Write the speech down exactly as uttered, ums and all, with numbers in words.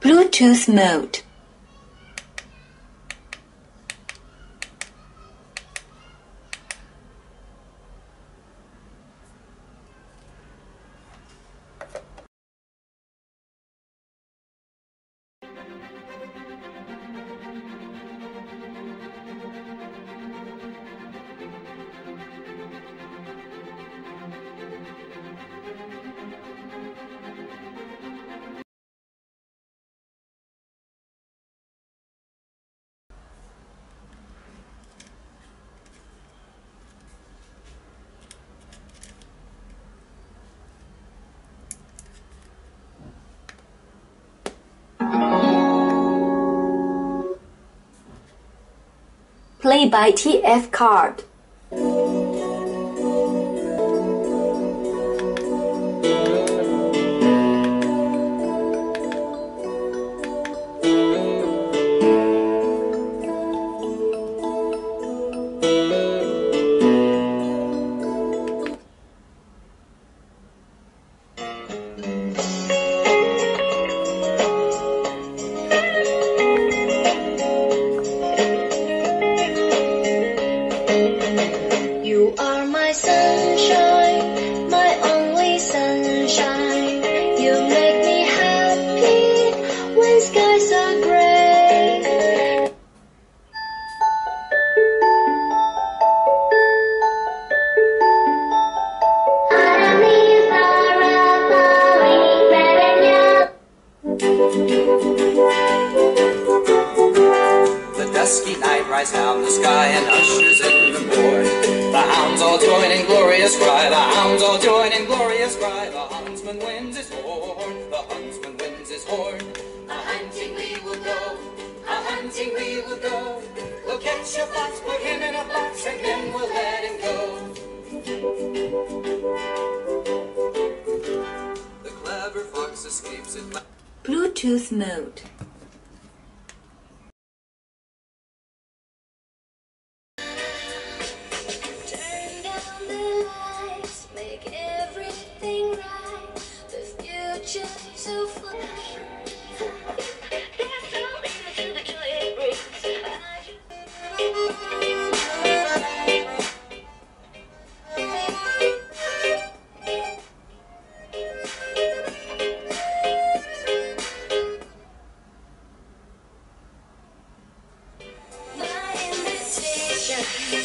Bluetooth mode. Play by T F card. You are my sunshine, my only sunshine. You make me happy when skies are gray. The dusky night rides down the sky and ushers in the morn. The hounds all join in glorious cry, the hounds all join in glorious cry. The huntsman winds his horn, the huntsman winds his horn. A-hunting we will go, a-hunting we will go. We'll catch a fox, put him in a box, and then we'll let him go. The clever fox escapes at last. Bluetooth mode. So fun. My invitation.